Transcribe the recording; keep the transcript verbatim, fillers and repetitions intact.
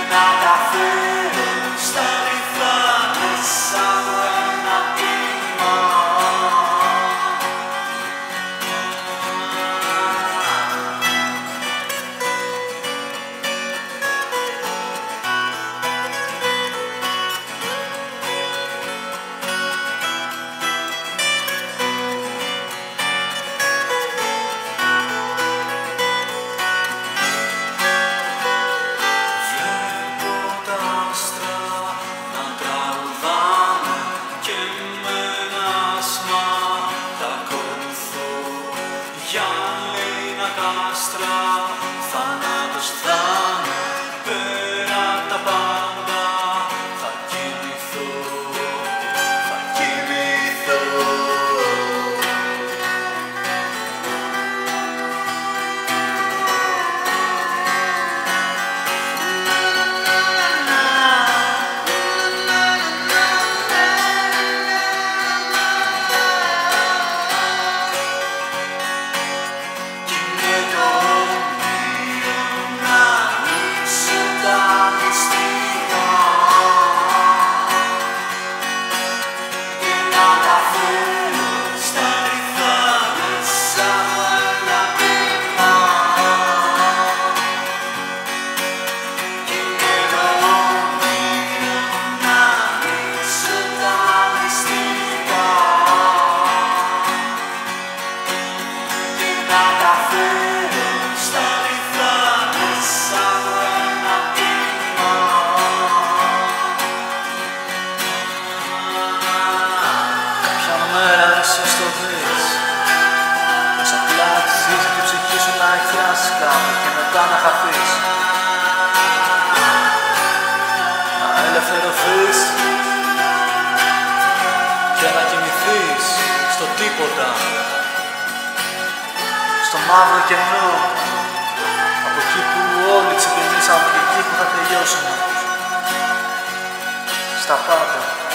να τα φέρω στα ρυθά μέσα από ένα κύμα. Κάστρα, θάνατος θα είναι πέρα απ' τα πάντα. Θα κοιμηθώ, θα κοιμηθώ. Ίσως το δεις, πως απλά αξίζει την ψυχή σου να εκφράσεις κάπου και μετά να χαθείς, να ελευθερωθείς και να κοιμηθείς στο τίποτα, στο μαύρο κενό, από εκεί που όλοι ξεκινήσαμε και εκεί που θα τελειώσουμε, στα πάντα.